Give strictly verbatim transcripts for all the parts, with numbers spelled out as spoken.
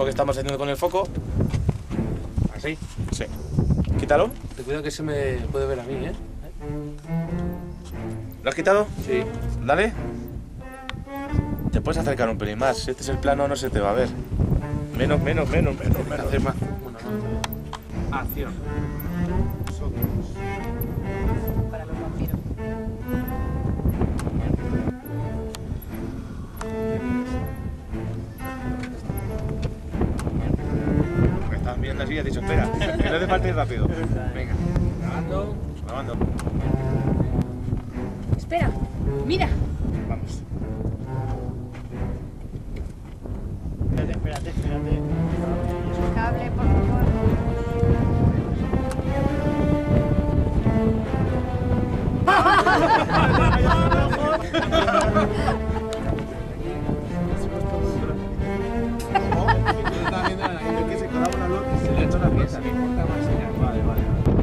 lo que estamos haciendo con el foco. ¿Así? Sí. Quítalo. Ten cuidado que se me puede ver a mí, ¿eh? ¿Lo has quitado? Sí. Dale. Te puedes acercar un pelín más. Si este es el plano, no se te va a ver. Menos, menos, menos, menos, menos. Hacer más. Bueno, no. Acción. Para los vampiros. Porque estabas mirando así y has dicho, espera, que no hace falta ir rápido. Venga. Grabando. Grabando. Espera, mira. Vamos. Espérate, espérate, espérate. Cable, por favor. Es que se colaba una luz y se le echó la pieza. Vale, vale.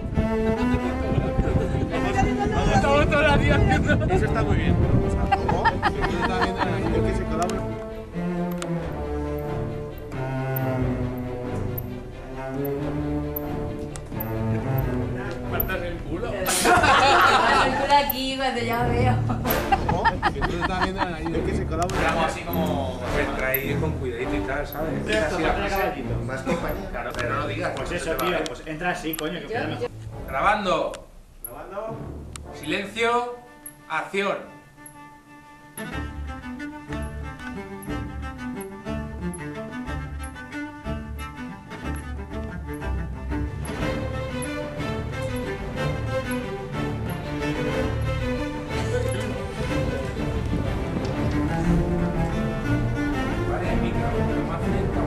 Estamos todos los días haciendo. Eso está muy bien. ¿Cómo? Es que se colaba una... Partas el culo. Por aquí cuando ya veo. ¿Cómo? Es que se colaba una... Hago así como... Traer con cuidadito y tal, ¿sabes? Esto, Así, otra así. caballito. Más compañía. Claro, pero no lo digas. Pues porque eso, se te va a tío, ver. pues entra así, coño, que queda mejor. Grabando. Grabando. Silencio. Acción. Vale, micro, pero más lento.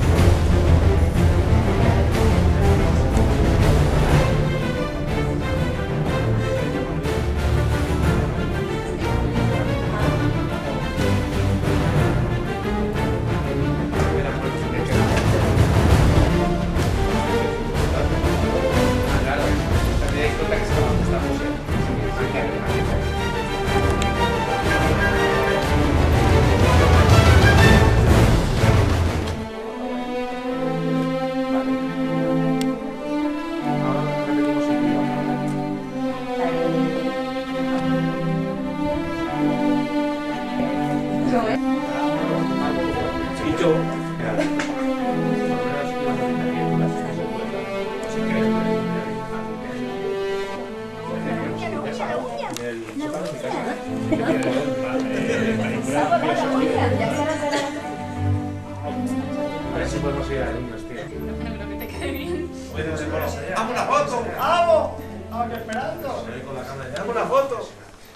A ver si podemos ir a niños, tío. Pero que te quede bien. ¡Dame una foto! ¡Vamos! ¡Estamos aquí esperando! ¡Dame una foto!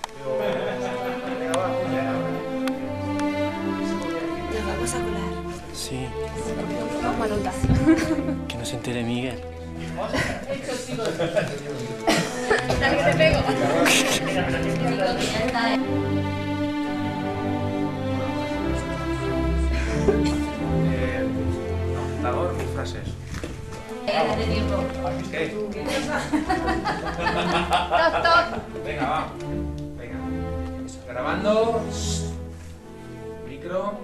Nos vamos a colar. Sí, Manuta. que no se entere Miguel. Dale que te pego. Chico, que ya está, eh. Eh, Apuntador, mis frases. Dale tiempo. ¿Qué? Toc, toc. Venga, va. Venga. Grabando. Micro.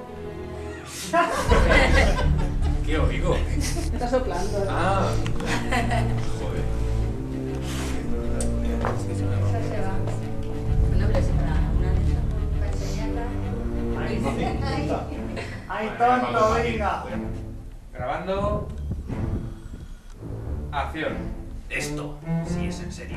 ¿Qué oigo? Está soplando. Ah. Joder. Se va. Bueno, pero si para una de esas, para enseñarla. ¡Ay, tonto, venga! Grabando. Acción. Esto sí es en serio.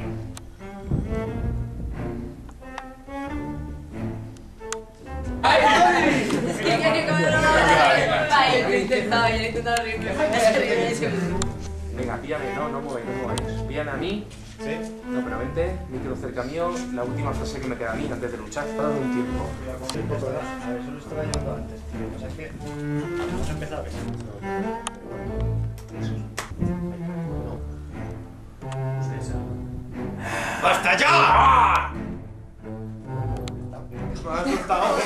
¡Ay! Es que ya que como no lo Vale, yo he intentado, yo he intentado reírme. Venga, píllame, no, no mováis, no mováis. Píllame a mí. Sí. No, pero vente, micro cerca mío. La última frase que me queda a mí antes de luchar. Para un tiempo. Sí, pues, a ver, eso lo estaba llevando antes, tío. O sea, es que hemos empezado que ¡Basta ya! Me has asustado.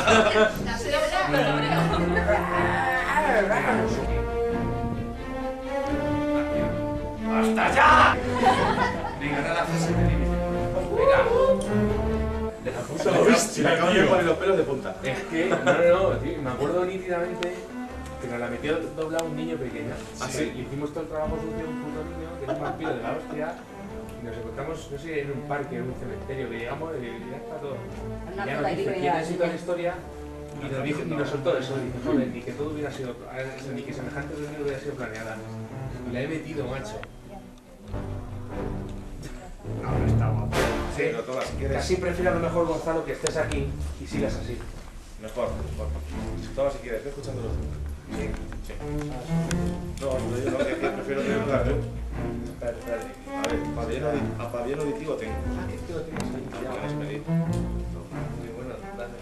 ¡Basta ya! Venga, ahora la frase de límite. Venga. De la puta Me acabo de poner los pelos de punta. Es que, no, no, no, tío, me acuerdo nítidamente que nos la metió doblada un niño pequeño. ¿Ah, sí? Y hicimos todo el trabajo sucio de un puto niño, que era un vampiro de la hostia. Y nos encontramos, no sé, en un parque, en un cementerio, que llegamos y ya está todo. Una Ya puta nos dice idea, quién es sí. toda la historia. Y nos, dijo, y nos soltó eso, dice, joder, ni que todo hubiera sido, ni que semejante reunión hubiera sido planeada. Y la he metido, macho. Ahora está guapo. Sí, pero todas, si quieres. Casi prefiero a lo mejor, Gonzalo, que estés aquí y sigas así. Mejor, mejor. Todas, si quieres, ve escuchándolo. Sí. Sí. No, pero yo no, que aquí prefiero tener lugar, ¿eh? Espérate, espérate. A ver, pabellón, audi- a pabellón auditivo tengo. Ah, que es que lo tienes ahí Ya pillado. me has pedido. Muy bueno, dale.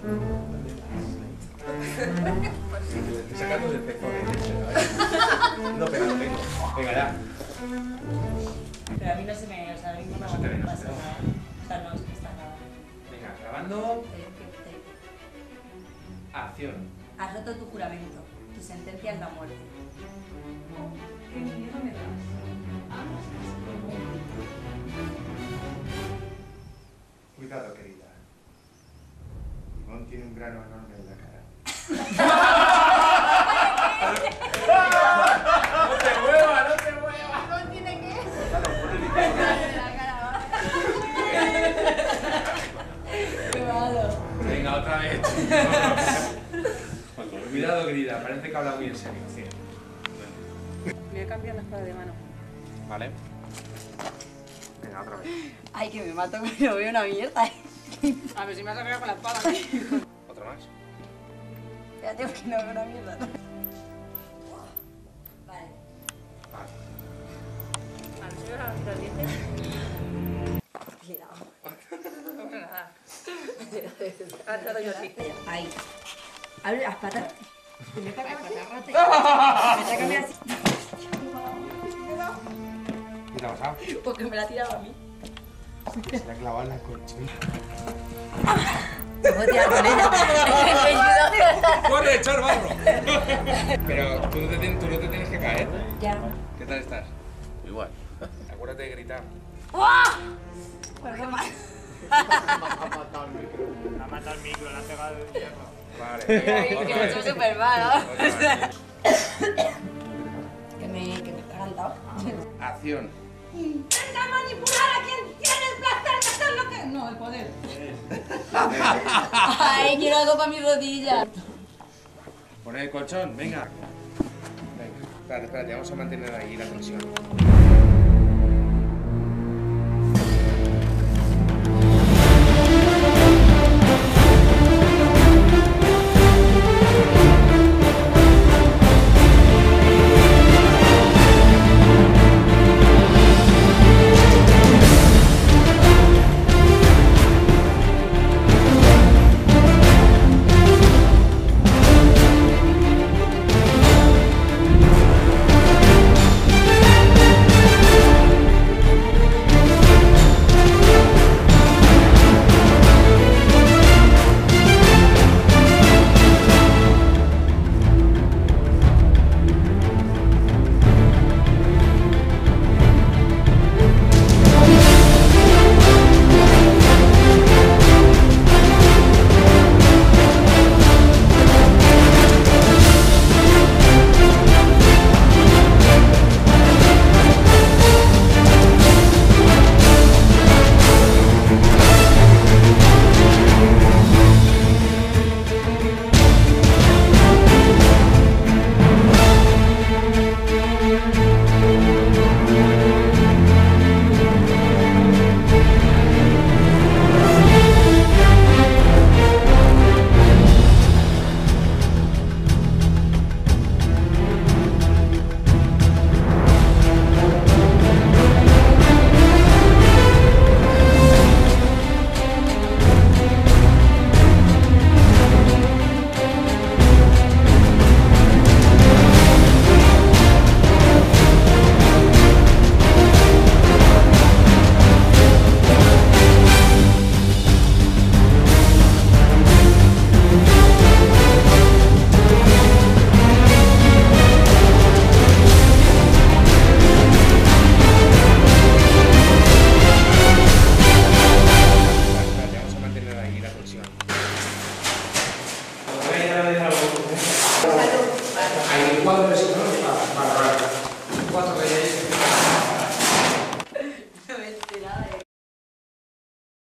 Te estoy sacando del pezón de leche, ¿vale? No, pero lo tengo. Venga, ya. Pero a mí no se me... O sea, a mí no No se te ve, me no se pasa te ve. nada. O sea, no, es que está nada. Venga, grabando. Te- te- te- Acción. Has roto tu juramento. Tu sentencia es la muerte. ¿Qué miedo me das? Cuidado, querida. Ivonne tiene un grano enorme en la cara. ¡No te muevas, no te muevas! ¿No tiene que? Qué malo. Venga, otra vez. Cuidado, querida, parece que habla muy en serio. Sí. Me voy a cambiar la espada de mano. Vale. Venga, otra vez. Ay, que me mato cuando veo una mierda. A ver si me has sacado con la espada. ¿Otra más? Espérate, porque no veo una mierda. Vale. Vale. A ver si me vas a los dientes. Cuidado. No pasa nada. Ahora te lo doy yo así. Ahí. Abre las patas. Me toca así. Me toca cambiar así. ¿Qué te ha pasado? Porque me la ha tirado a mí. Se le ha clavado en la colchón. Me puedo tirar con ella. ¡Corre, echar barro! Pero tú no, te, tienes- tú no te tienes que caer. Ya. ¿Qué tal estás? Igual. Acuérdate de gritar. Pues qué mal. La ha matado el micro, la ha pegado el hierro. Vale. Que otra me he vez. hecho súper mal, ¿no? Otra vez. Que me, que me está cantado. Acción. Intenta manipular a quien tiene el placer de hacer lo que... No, el poder. Ay, quiero algo para mi rodilla. Pon el colchón, venga. Venga. Espérate, espérate, vamos a mantener ahí la tensión. Ahí cuatro de cinco, ¿no? Vale, vale. cuatro de